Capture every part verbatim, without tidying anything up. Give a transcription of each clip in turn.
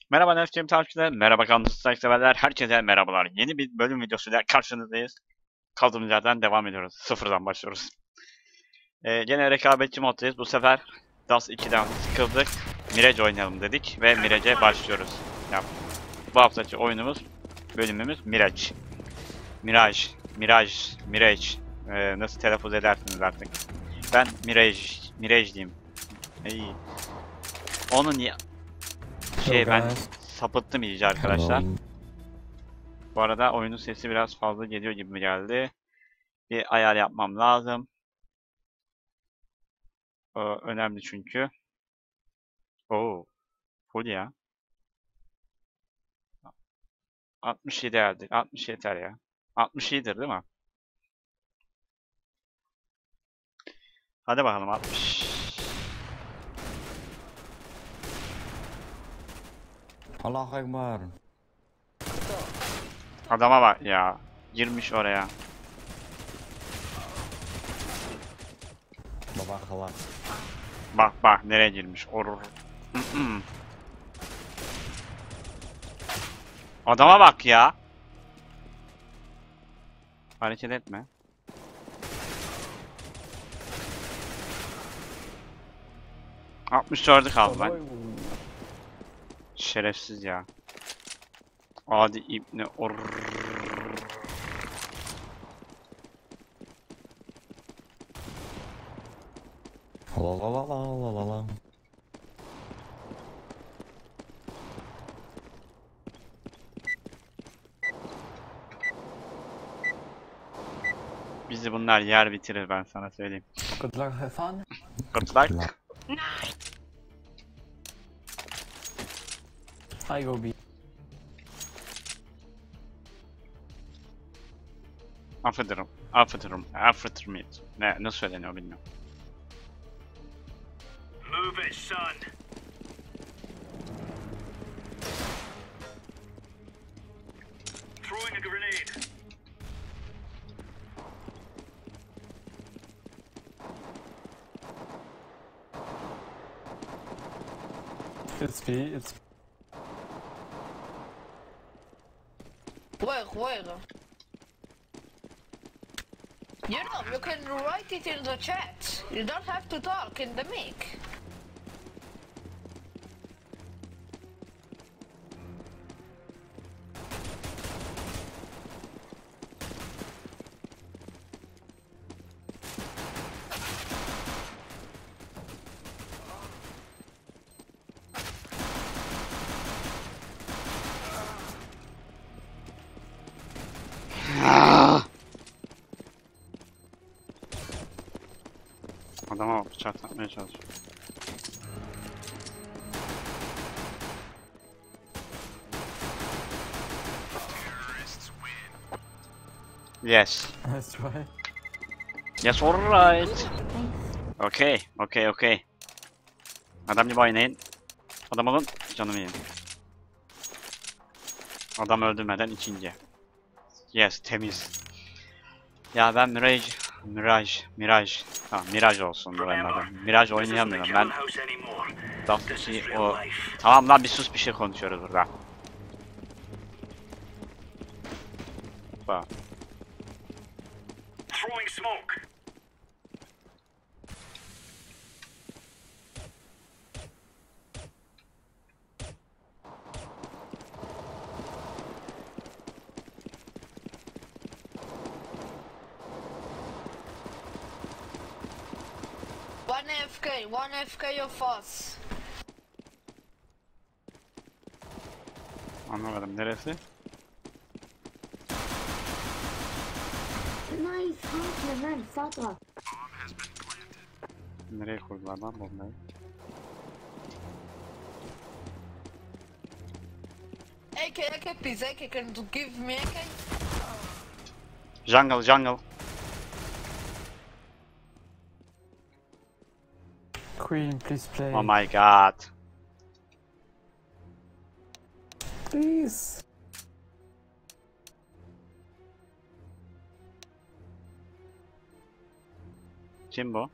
Merhaba Nefçim takipçiler, merhaba Counter severler, herkese merhabalar. Yeni bir bölüm videosuyla karşınızdayız. Kaldığımız yerden devam ediyoruz. Sıfırdan başlıyoruz. Ee, gene rekabetçi moddayız. Bu sefer Das ikiden sıkıldık. Mirage oynayalım dedik ve Mirage'e başlıyoruz. Ya, bu haftaki oyunumuz, bölümümüz Mirage. Mirage, Mirage, Mirage. Ee, nasıl telaffuz edersiniz artık. Ben Mirage, Mirage diyeyim. İyi. Onun ya... Şey ben sapıttım iyice arkadaşlar. Hello. Bu arada oyunun sesi biraz fazla geliyor gibi geldi. Bir ayar yapmam lazım. O önemli çünkü. Oo, full ya. altmış yedi geldi. altmış yeter ya. altmış iyidir değil mi? Hadi bakalım altmış. Allahu Ekber. Adama bak ya. Girmiş oraya. Baba halak. Bak bak nereye girmiş. Orur. Adama bak ya. Hareket etme. altmış dördü kaldı ben. Şerefsiz ya. Adi ibne or. La la la la la la. Bizi bunlar yer bitirir ben sana söyleyeyim. Good luck, have fun. Good luck. I go B. Affederim. Affederim. Affederim. Ne, nasıl söyleniyor bilmiyorum. Move it, son. Throwing a grenade. It's B, it's Where, where? You know, you can write it in the chat. You don't have to talk in the mic. Adama bak bıçak atmaya çalışıyor. Yes. nice try. Yes, alright. Okay, okay, okay. Adam gibi oynayın. Adam olun, canımı yiyin. Adam öldürmeden ikinci. Yes, temiz. Ya ben Mirage, Mirage, Mirage. Tamam, Mirage olsun buranın adı. Mirage oynayamıyorum ben. Dust'ı o... Tamam lan bir sus, bir şey konuşuyoruz burada. Bak. Throwing smoke. One F K, one F K of us. Anlamadım neresi? Nice, hard man, sağ taraf. Nereye kurdular lan bombayı? A K, A K, please, A K, can you give me A K? Jungle, jungle. Queen, please play. Oh my god. Please. Kim bu?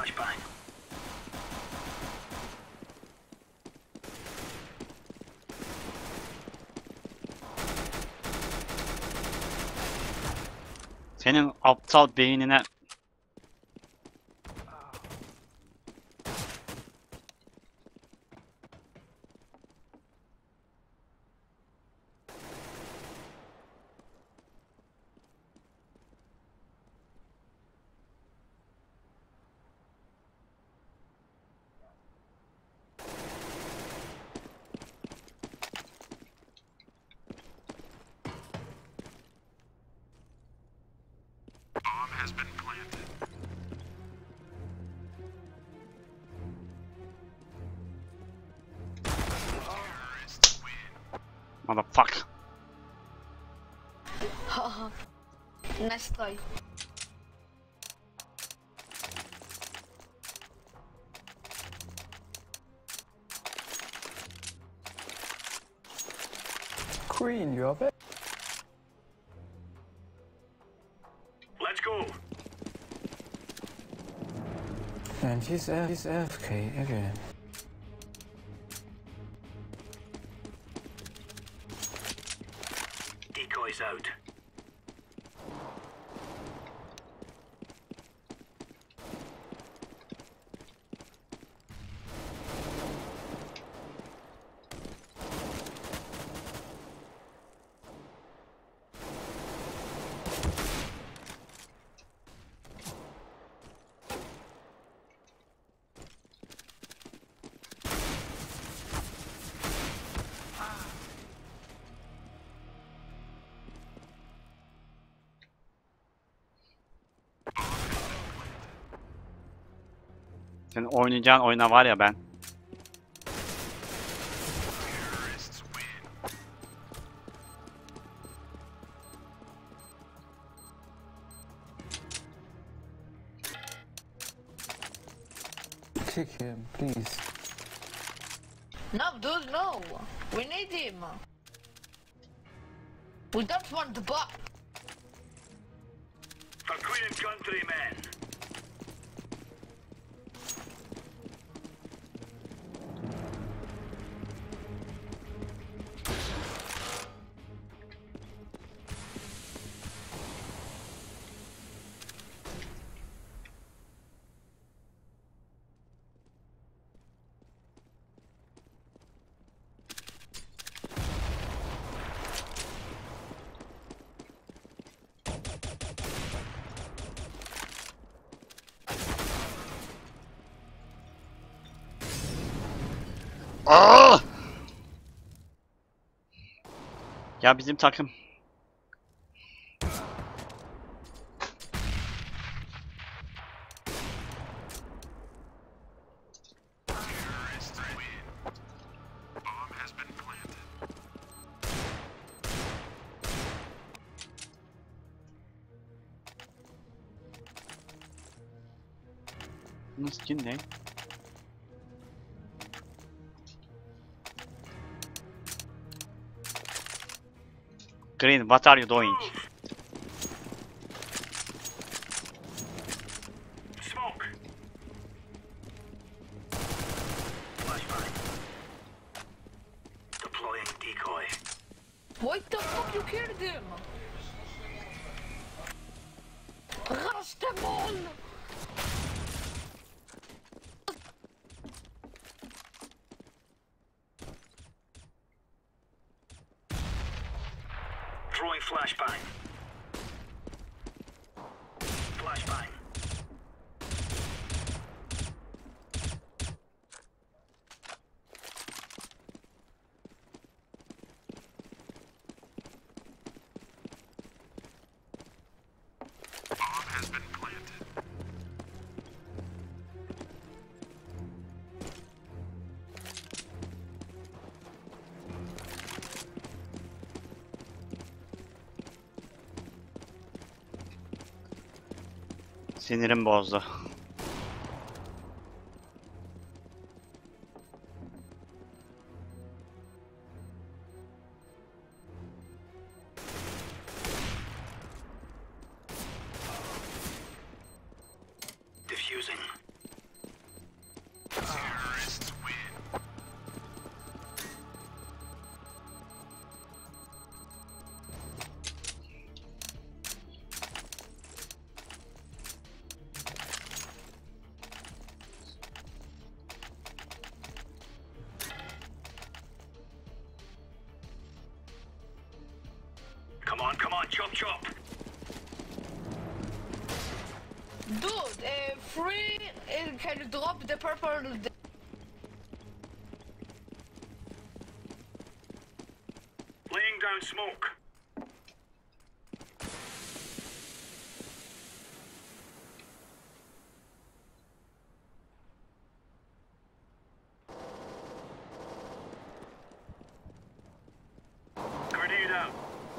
Flashbang. Senin aptal beynine Bomb has been planted. Terrorists win. motherfucker. Haha. Nice try. Queen, you have it? Let's go. And he's, F he's A F K again. Decoys out. Senin oynayacağın oyuna var ya ben. Terrorists win. Kick him, please. No, dude, no. We need him. We don't want the bot. For Queen and Country, men. Aa! Ya bizim takım. Terrorists win. Bomb has been planted. Bunun skin ne? Green, what are you doing? Smoke. Flashbang. Deploying decoy. What the fuck you killed him? Rush them all! Throwing flashbang. Flashbang. Bomb has been planted. Sinirim bozdu. Diffusing. Come on, come on, chop chop. Dude, uh, free, uh, can you drop the purple? Laying down smoke. Grenade out.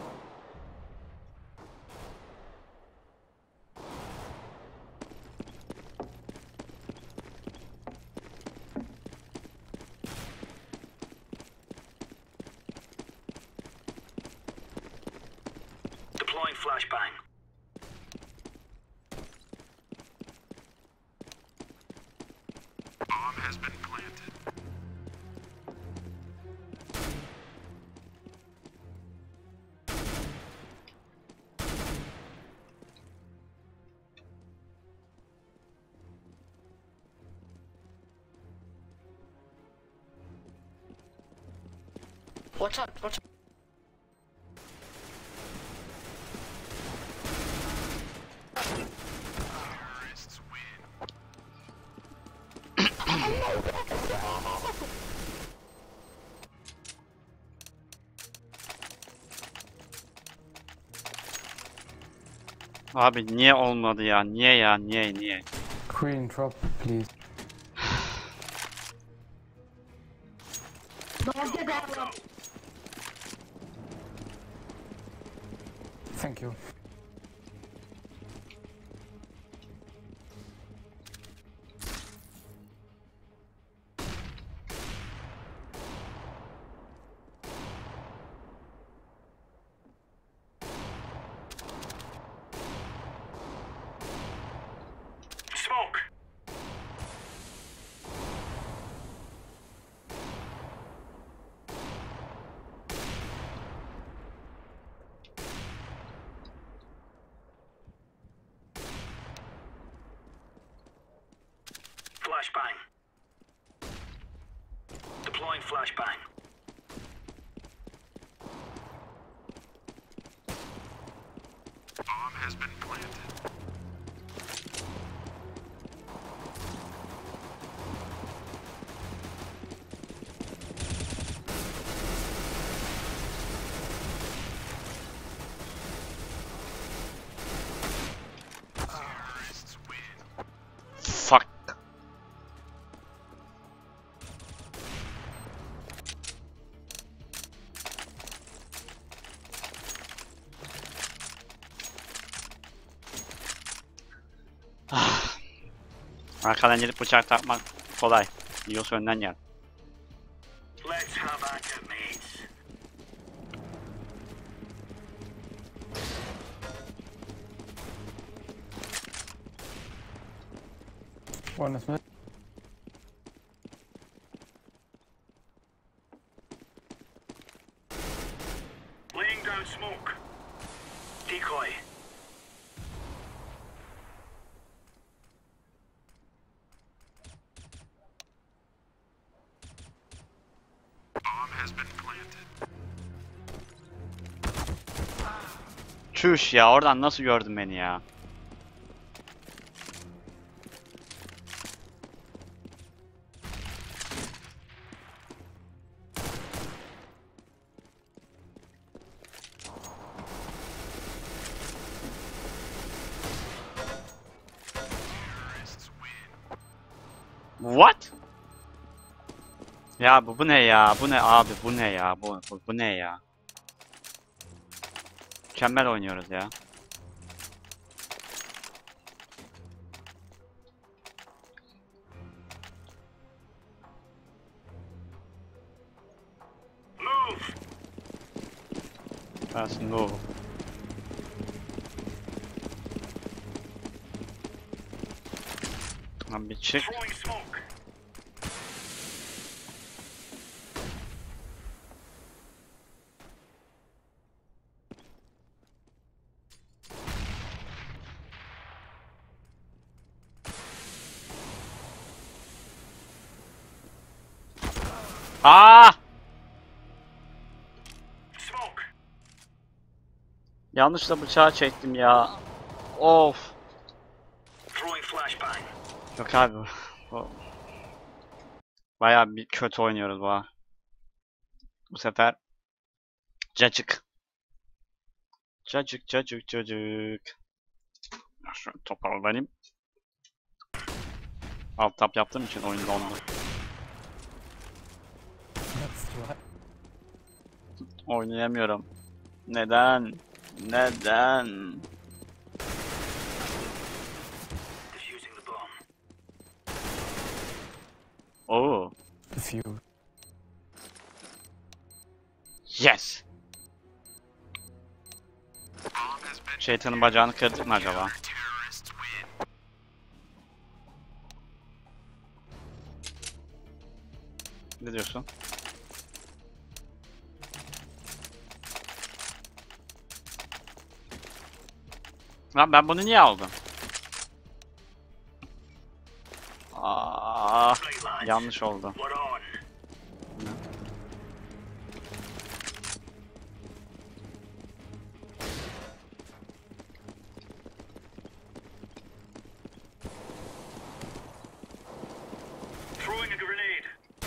Deploying flashbang. Bomb has been planted. Watch out, watch out. Terrorists win. Abi niye olmadı ya? Niye ya? Niye niye? Green, drop, please. Don't get that one. Thank you. Smoke. Flashbang. Deploying flashbang. Bomb has been planted. Terrorists win. Fuck. Ah. Arkadan gelip bıçak takmak kolay. Yiyorsa önden gel. Let's have at it, mates. One is mid. Laying down smoke. Decoy. Bomb has been planted. Çüş ya, oradan nasıl gördün beni ya? Terrorists win. What? Ya bu, bu ne ya? Bu ne abi? Bu ne ya? Bu, bu, bu ne ya? Mükemmel oynuyoruz ya. Move. Let's move. Tamam bir çık. Throwing smoke. Aa! Smoke. Yanlışla bıçağı çektim ya. Of. Throwing flashbang. Yok abi. Bu- Bayağı bir kötü oynuyoruz bu ha. Bu sefer cacık. Cacık cacık cacık. Şöyle toparlanayım. Alt tap yaptığım için oyun dondu. That's right. Oynayamıyorum. Neden? Neden? Defusing the bomb. Oo. A few. Yes. Şeytanın bacağını kırdık mı acaba? Ne diyorsun? Lan ben bunu niye aldım? Aa, Right, lads. yanlış oldu. We're on. Throwing a grenade.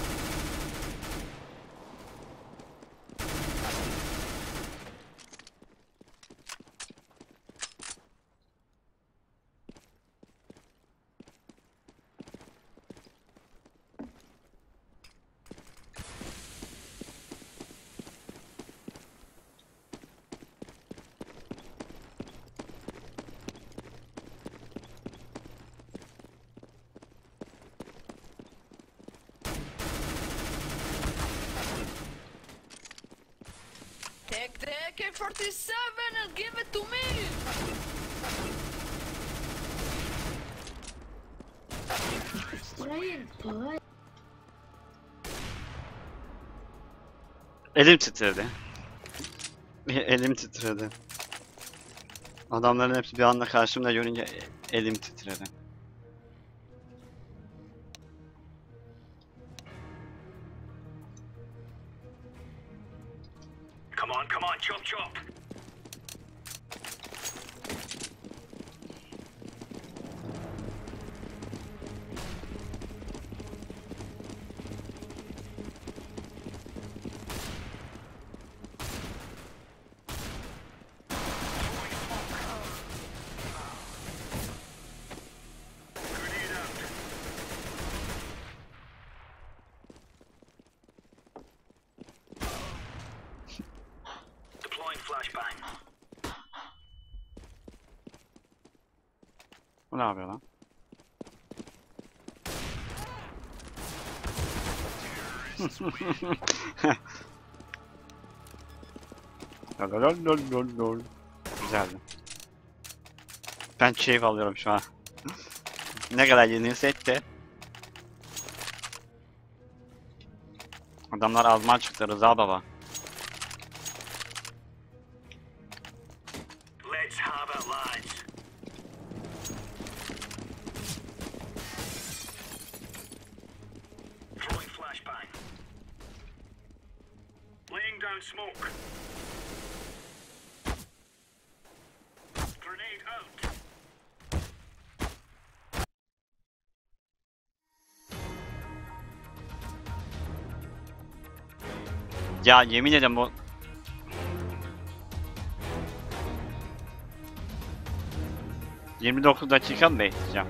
Take the A K forty-seven and give it to me! Ryan, boy. Elim titredi. Elim titredi. Adamların hepsi bir anda karşımda görünce e- elim titredi. Come on, come on, chop chop. Grenade out. Deploying flashbang. Bu ne yapıyor lan? Lololololol. Güzeldi. Ben keyif alıyorum şu an. Ne kadar yenilsek de. Adamlar azman çıktı Rıza baba. Let's have it, lads. Throwing flashbang. Laying down smoke. Grenade out. Ya yemin ederim bu... yirmi dokuz dakika mı bekleyeceğim?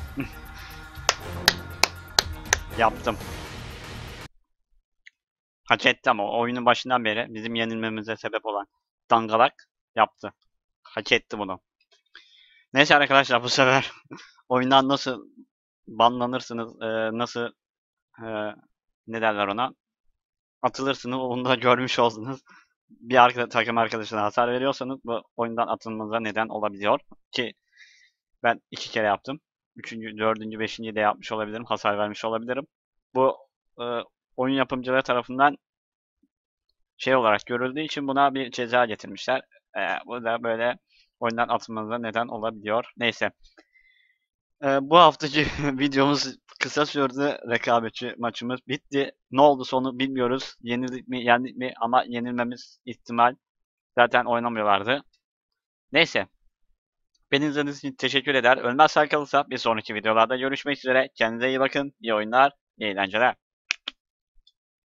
Yaptım. Hak etti ama oyunun başından beri bizim yenilmemize sebep olan dangalak yaptı. Hak etti bunu. Neyse arkadaşlar bu sefer oyundan nasıl banlanırsınız, e, nasıl e, ne derler ona atılırsınız onu da görmüş oldunuz. Bir arka, takım arkadaşına hasar veriyorsanız bu oyundan atılmanıza neden olabiliyor ki ben iki kere yaptım. Üçüncü, dördüncü, beşinci de yapmış olabilirim. Hasar vermiş olabilirim. Bu e, oyun yapımcıları tarafından şey olarak görüldüğü için buna bir ceza getirmişler. E, bu da böyle oyundan atılmanıza neden olabiliyor. Neyse. E, bu haftaki videomuz kısa sürdü. Rekabetçi maçımız bitti. Ne oldu sonu bilmiyoruz. Yenildik mi, yendik mi ama yenilmemiz ihtimal. Zaten oynamıyorlardı. Neyse. Beni izlediğiniz için teşekkür eder. Ölmezsen kalırsa bir sonraki videolarda görüşmek üzere. Kendinize iyi bakın. İyi oyunlar, iyi eğlenceler.